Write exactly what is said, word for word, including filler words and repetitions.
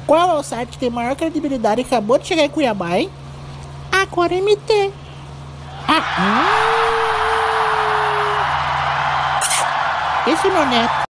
Qual é o site que tem maior credibilidade e acabou de chegar em Cuiabá, hein? Agora M T. Ah, hum. Esse é meu neto.